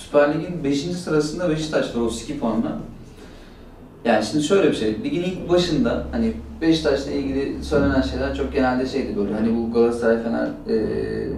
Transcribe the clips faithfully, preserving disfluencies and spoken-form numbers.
Süper Lig'in beşinci sırasında Beşiktaş var o iki puanla. Yani şimdi şöyle bir şey, ligin ilk başında hani Beşiktaş'la ilgili söylenen şeyler çok genelde şeydi böyle hani bu Galatasaray Fener e,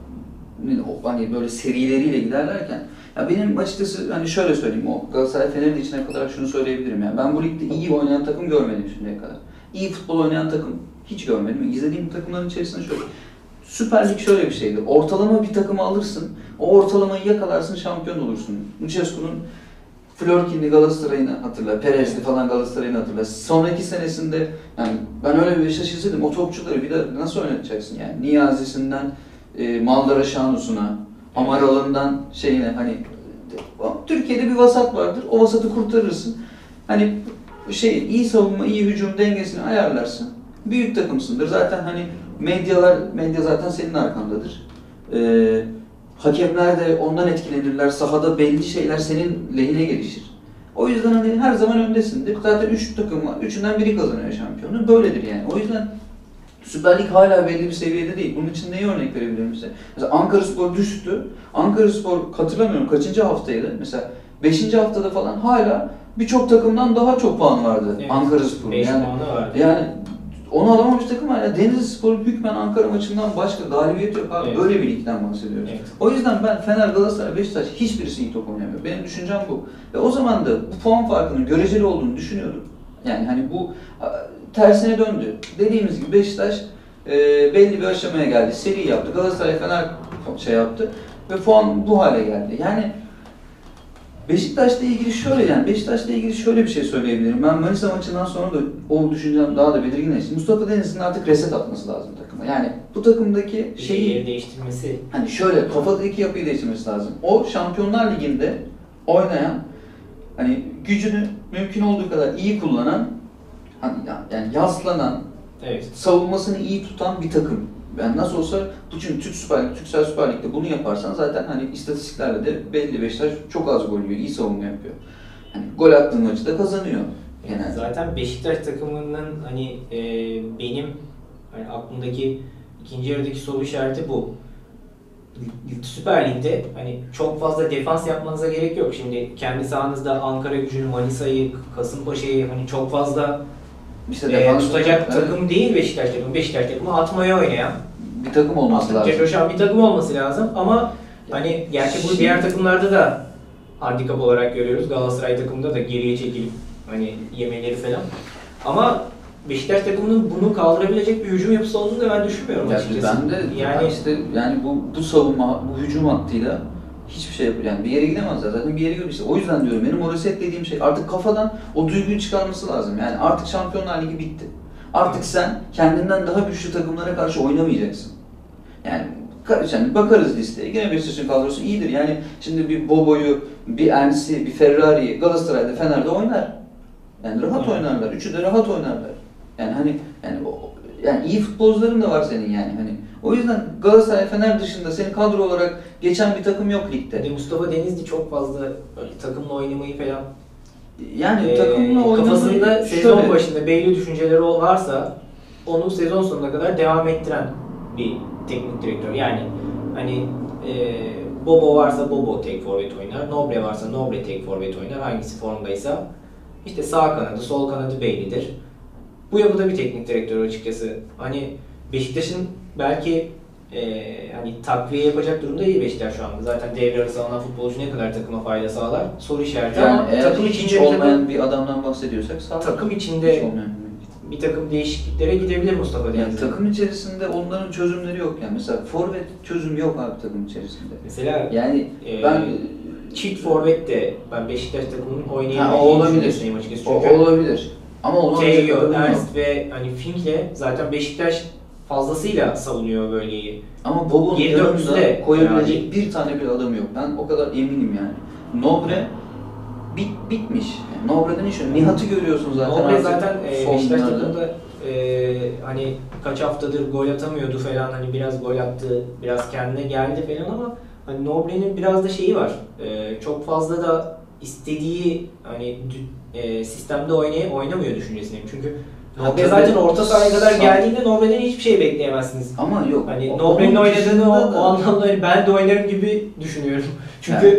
hani böyle serileriyle giderlerken ya benim açıkçası hani şöyle söyleyeyim o Galatasaray Fener'in içine kadar şunu söyleyebilirim yani ben bu ligde iyi oynayan takım görmedim şimdiye kadar. İyi futbol oynayan takım hiç görmedim. İzlediğim takımların içerisinde şöyle Süper Lig şöyle bir şeydi. Ortalama bir takımı alırsın, o ortalamayı yakalarsın, şampiyon olursun. Lucescu'nun Florkin'li Galatasaray'ını hatırla, Perez'li falan Galatasaray'ını hatırla. Sonraki senesinde yani ben öyle bir Beşiktaş izledim. O topçuları bir de nasıl oynatacaksın yani? Niyazi'sinden e, Maldara Şanus'una, Amaralı'ndan şeyine hani Türkiye'de bir vasat vardır. O vasatı kurtarırsın. Hani şey iyi savunma, iyi hücum dengesini ayarlarsın. Büyük takımsındır. Zaten hani medyalar medya zaten senin arkandadır. Ee, Hakemler de ondan etkilenirler. Sahada belli şeyler senin lehine gelişir. O yüzden hani her zaman öndesindir. Zaten üç takım var. Üçünden biri kazanıyor şampiyonu. Böyledir yani. O yüzden Süper Lig hala belli bir seviyede değil. Bunun için neyi örnek verebilirim size? Mesela Ankaraspor düştü. Ankaraspor hatırlamıyorum kaçıncı haftaydı? Mesela beşinci haftada falan hala birçok takımdan daha çok puan vardı evet, Ankaraspor'un. Yani, vardı. yani onu alamamış takım var ya. Denizlispor hükmen Ankara maçından başka galibiyet yok abi. Evet. Böyle bir ligden bahsediyoruz. Evet. O yüzden ben Fener, Galatasaray, Beşiktaş hiçbirisi iyi top oynamıyor. Benim düşüncem bu. Ve o zaman da bu puan farkının göreceli olduğunu düşünüyordum. Yani hani bu tersine döndü. Dediğimiz gibi Beşiktaş e, belli bir aşamaya geldi. Seri yaptı. Galatasaray, Fener şey yaptı. Ve puan bu hale geldi. Yani Beşiktaş'la ilgili şöyle yani Beşiktaş'la ilgili şöyle bir şey söyleyebilirim. Ben Manisa maçından sonra da o düşüncem daha da belirginleşti. Mustafa Denizli'nin artık reset atması lazım takıma. Yani bu takımdaki şeyi yer değiştirmesi. Hani şöyle kafadaki yapıyı değiştirmesi lazım. O Şampiyonlar Ligi'nde oynayan hani gücünü mümkün olduğu kadar iyi kullanan hani yani yaslanan evet. savunmasını iyi tutan bir takım. Yani nasıl olsa bütün Türk Süper Lig, Türksel Süper Lig'de bunu yaparsan zaten hani istatistiklerle de belli Beşiktaş çok az gol yiyor, iyi savunma yapıyor. Hani gol attığın maçı da kazanıyor. Yani zaten Beşiktaş takımının hani e, benim hani aklımdaki ikinci yarıdaki soru işareti bu. Süper Lig'de hani çok fazla defans yapmanıza gerek yok. Şimdi kendi sahanızda Ankaragücü'nü, Manisa'yı, Kasımpaşa'yı hani çok fazla işte e, tutacak evet. takım değil Beşiktaş takımı. Beşiktaş takımı atmaya oynayan bir takım olması lazım. Coşan bir takım olması lazım ama hani gerçi bu diğer takımlarda da handikap olarak görüyoruz. Galatasaray takımında da geriye çekilip hani yemeleri falan. Ama Beşiktaş takımının bunu kaldırabilecek bir hücum yapısı olduğunu da ben düşünmüyorum ya açıkçası. Ben de yani işte yani bu bu savunma, bu hücum hattıyla hiçbir şey yapıyor. Yani bir yere gidemezler zaten bir yere gidiyor işte. O yüzden diyorum benim o reset dediğim şey artık kafadan o duyguyu çıkarması lazım. Yani artık Şampiyonlar Ligi bitti. Artık sen kendinden daha güçlü takımlara karşı oynamayacaksın. Yani yani bakarız listeye. Gene Beşiktaş'ın kadrosu iyidir. Yani şimdi bir Bobo'yu, bir Ens'i, bir Ferrari'yi Galatasaray'da, Fener'de oynar. Yani rahat evet. oynarlar. Üçü de rahat oynarlar. Yani hani yani yani iyi futbolcuların da var senin yani hani. O yüzden Galatasaray, Fener dışında senin kadro olarak geçen bir takım yok ligde. De Mustafa Denizli çok fazla böyle takımla oynamayı falan yani ee, takımla oynamayı kafasında sezon şöyle. başında belli düşünceleri varsa onu sezon sonuna kadar devam ettiren bir teknik direktör. Yani hani e, Bobo varsa Bobo tek forvet oynar, Nobre varsa Nobre tek forvet oynar. Hangisi formdaysa işte sağ kanadı, sol kanadı bellidir. Bu yapıda bir teknik direktör açıkçası. Hani Beşiktaş'ın belki e, hani takviye yapacak durumda değil Beşiktaş şu anda. Zaten devre arası alınan futbolcu ne kadar takıma fayda sağlar? Soru işareti yani ama takım içinde olmayan bir, takım, bir adamdan bahsediyorsak sağlar. Takım içinde bir takım değişikliklere gidebilir Mustafa Denizli. Yani takım içerisinde onların çözümleri yok yani. Mesela forvet çözüm yok abi takım içerisinde. Mesela yani e, ben çift forvet de ben Beşiktaş takımının oynayabileceğini düşünüyorum açıkçası. Çünkü o olabilir. Ama onu Teo, Ernst ve hani Fink'le zaten Beşiktaş fazlasıyla savunuyor bölgeyi. Ama Bobo'nun yanında koyabilecek yani bir tane bir adam yok. Ben o kadar eminim yani. Nobre bit, bitmiş. Yani Nobre'den iş yok. Nihat'ı görüyorsun zaten. Nobre zaten e, Beşiktaş takımında e, hani kaç haftadır gol atamıyordu falan hani biraz gol attı, biraz kendine geldi falan ama hani Nobre'nin biraz da şeyi var. E, çok fazla da istediği hani e, sistemde oynay oynamıyor düşüncesindeyim. Çünkü Nobre zaten orta sahaya kadar geldiğinde Nobre'den hiçbir şey bekleyemezsiniz. Ama yok. Hani Nobre'nin oynadığını o, o anlamda hani ben de oynarım gibi düşünüyorum. Çünkü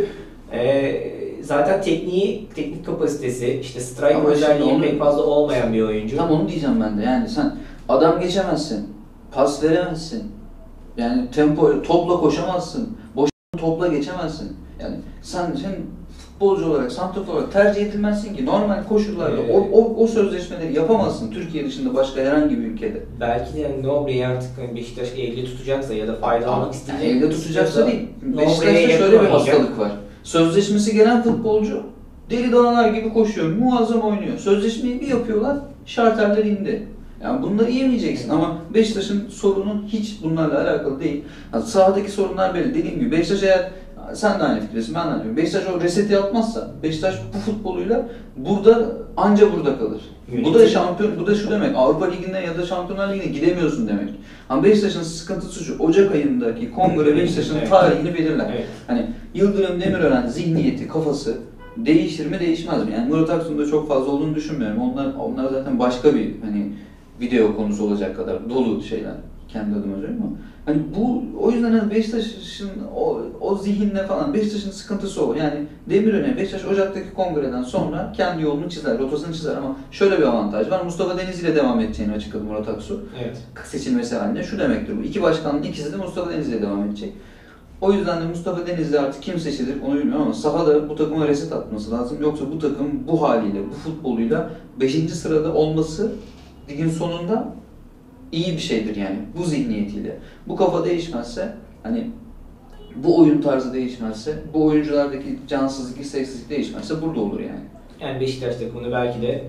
Ee, zaten tekniği, teknik kapasitesi, işte strike Ama şimdi özelliği onu- pek fazla olmayan bir oyuncu. Tam onu diyeceğim ben de. Yani sen adam geçemezsin, pas veremezsin. Yani tempo, topla koşamazsın, boş topla geçemezsin. Yani sen sen futbolcu olarak, santrafor olarak tercih edilmezsin ki. Normal koşullarda Ee, o, o, o sözleşmeleri yapamazsın Türkiye dışında başka herhangi bir ülkede. Belki de yani Nobre'yi artık hani Beşiktaş elde tutacaksa ya da faydalanmak Yani isteyecek. elde tutacaksa değil. Nobre'ye Beşiktaş'ta yakın şöyle bir oynayacak. hastalık var. Sözleşmesi gelen futbolcu deli danalar gibi koşuyor, muazzam oynuyor. Sözleşmeyi bir yapıyorlar, şarterler indi. Yani bunları yemeyeceksin ama Beşiktaş'ın sorunu hiç bunlarla alakalı değil. Yani sahadaki sorunlar belli. Dediğim gibi Beşiktaş eğer, sen de aynı fikirdesin, ben de aynı fikirdesim. Beşiktaş o reseti yapmazsa, Beşiktaş bu futboluyla burada, anca burada kalır. Bu da şampiyon, bu da şu demek, Avrupa Ligi'ne ya da Şampiyonlar Ligi'ne gidemiyorsun demek. Ama Beşiktaş'ın sıkıntısı şu, Ocak ayındaki kongre Beşiktaş'ın Evet. tarihini belirler. Evet. Hani Yıldırım Demirören zihniyeti, kafası değişir mi değişmez mi? Yani Murat Aksu'nun da çok fazla olduğunu düşünmüyorum. Onlar onlar zaten başka bir hani video konusu olacak kadar dolu şeyler. Kendi adıma söyleyeyim ama hani bu, o yüzden hani Beşiktaş'ın o, o zihinle falan, Beşiktaş'ın sıkıntısı o. Yani Demirören, Beşiktaş Ocak'taki kongreden sonra kendi yolunu çizer, rotasını çizer ama şöyle bir avantaj var. Mustafa Denizli ile devam edeceğini açıkladı Murat Aksu. Evet. Seçilmesi halinde şu demektir bu. İki başkanın ikisi de Mustafa Denizli ile devam edecek. O yüzden de Mustafa Denizli artık kim seçilir onu bilmiyorum ama sahada bu takıma reset atması lazım. Yoksa bu takım bu haliyle, bu futboluyla beşinci sırada olması ligin sonunda iyi bir şeydir yani. Bu zihniyetiyle. Bu kafa değişmezse, hani bu oyun tarzı değişmezse, bu oyunculardaki cansızlık, isteksizlik değişmezse burada olur yani. Yani Beşiktaş takımını belki de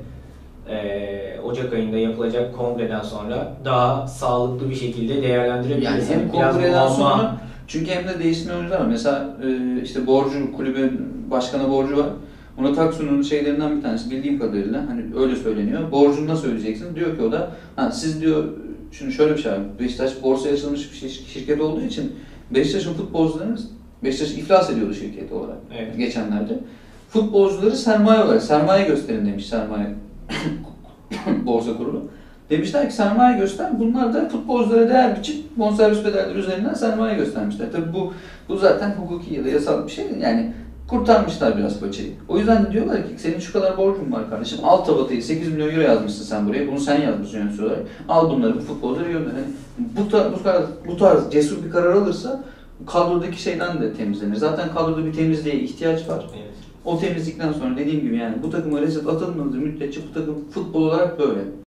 eee, Ocak ayında yapılacak kongreden sonra daha sağlıklı bir şekilde değerlendirebiliriz. Yani hem Biraz kongreden muamma- sonra, çünkü hem de değişmeyen oyuncular var. Mesela e, işte borcu, kulübün başkanı borcu var. Murat Aksu'nun şeylerinden bir tanesi bildiğim kadarıyla, hani öyle söyleniyor. Borcunu nasıl ödeyeceksiniz? Diyor ki o da, ha, siz diyor, şimdi şöyle bir şey var. Beşiktaş borsaya açılmış bir şir- şirket olduğu için Beşiktaş'ın futbolcularını, Beşiktaş iflas ediyordu şirket olarak Evet. geçenlerde. Futbolcuları sermaye olarak, sermaye gösterin demiş sermaye borsa kurulu. Demişler ki sermaye göster, bunlar da futbolculara değer biçip bonservis bedelleri üzerinden sermaye göstermişler. Tabii bu bu zaten hukuki ya da yasal bir şey, yani kurtarmışlar biraz paçayı. O yüzden de diyorlar ki senin şu kadar borcun var kardeşim, al tabatayı, sekiz milyon euro yazmışsın sen buraya, bunu sen yazmışsın yönetici olarak, al bunları bu futbolculara gönder. Yani bu, tar bu, tarz, bu tarz cesur bir karar alırsa kadrodaki şeyden de temizlenir. Zaten kadroda bir temizliğe ihtiyaç var. Evet. O temizlikten sonra dediğim gibi yani bu takıma reset atılmadığı müddetçe bu takım futbol olarak böyle.